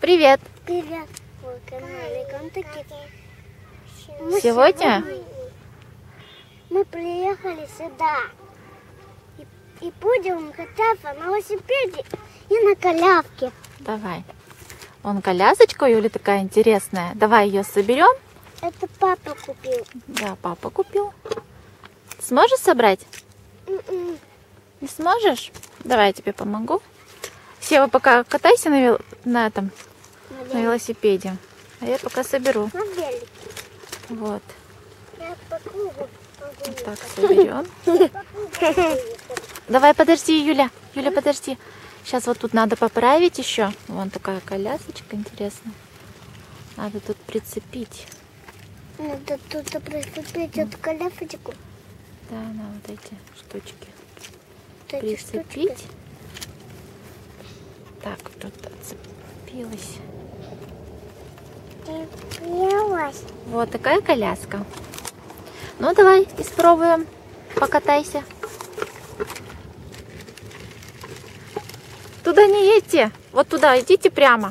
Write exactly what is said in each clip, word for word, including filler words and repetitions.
Привет! Привет! Мой канале Контакит. Сегодня мы приехали сюда и, и будем кататься на велосипеде и на коляске. Давай. Вон колясочка у Юли такая интересная. Давай ее соберем. Это папа купил. Да, папа купил. Сможешь собрать? М-м. Не сможешь? Давай я тебе помогу. Сева, пока катайся на, вел... на этом, На на велосипеде. А я пока соберу. На велике. Вот. Я по кругу могу Вот так соберем. Давай, подожди, Юля. Юля, подожди. Сейчас вот тут надо поправить еще. Вон такая колясочка интересная. Надо тут прицепить. Надо тут прицепить эту колясочку. Да, на вот эти штучки. Вот эти Прицепить. штучки. Так, тут отцепилась. Цеплилась. Вот такая коляска. Ну, давай испробуем. Покатайся. Туда не едьте. Вот туда идите прямо.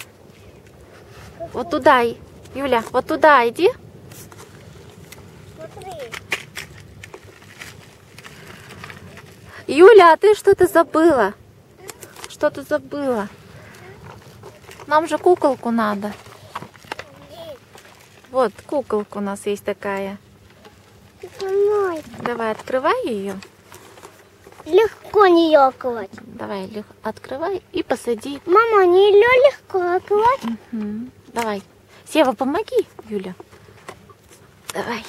Вот туда, Юля, вот туда иди. Смотри. Юля, а ты что-то забыла? Что-то забыла. Нам же куколку надо. Вот, куколка у нас есть такая. Мой. Давай, открывай ее. Легко не околоть. Давай, лег- открывай и посади. Мама, не ее легко околоть. Мгм. Давай. Сева, помоги, Юля. Давай.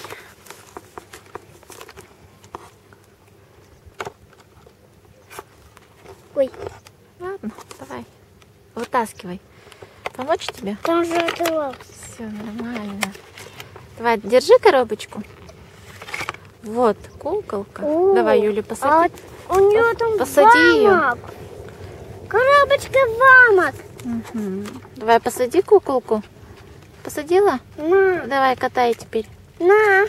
Ой, Ладно, давай. Вытаскивай. Помочь тебе? там же открылось. Все нормально. Давай, держи коробочку. Вот, куколка. О, Давай, Юля, посади. А у нее там Посади её. замок. Коробочка замок. Мгм. Давай, посади куколку. Посадила? На, Давай, катай теперь. на.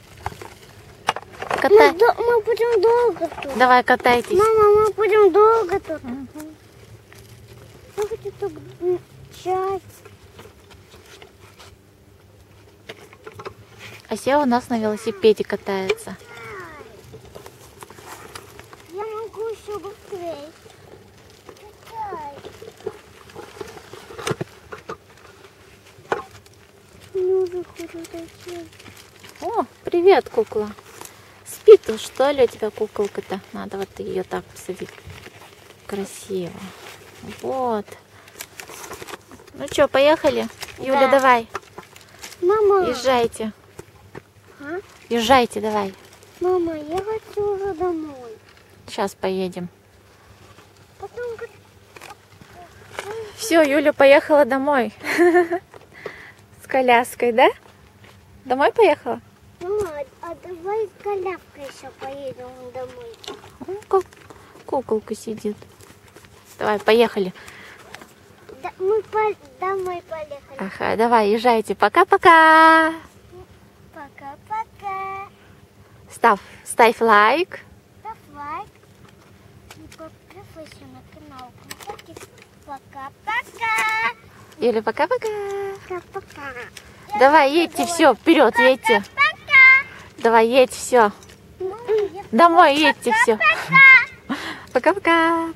Катай. Мы, до- мы будем долго тут. Давай, катайтесь. Мама, мы будем долго тут. Мгм. Я хочу тут м, чай. А Сева у нас на велосипеде катается. Я могу еще быстрее. Чай. Ну, уже хочу чай. О, привет, кукла. Спит, тут, что ли, у тебя куколка-то? Надо вот ее так посадить. Красиво. Вот. Ну что, поехали? Юля, Да. давай. Мама, Езжайте. а? Езжайте, давай. Мама, я хочу уже домой. Сейчас поедем. Потом как- Все, Юля поехала домой. С коляской, да? Домой поехала? Мама, а давай с коляской еще поедем домой. Ну, как куколка сидит. Давай, поехали. Да, мы по- домой поехали. Ага, давай, езжайте. Пока-пока. Пока-пока. Ставь, ставь лайк. Ставь лайк. И подписывайся на канал Контакит. Пока-пока. Юля, пока-пока. Пока-пока. Давай, едьте, все, вперед, едьте. Пока. Давай, едь, все. Мама, я Домой едьте, все. Пока-пока.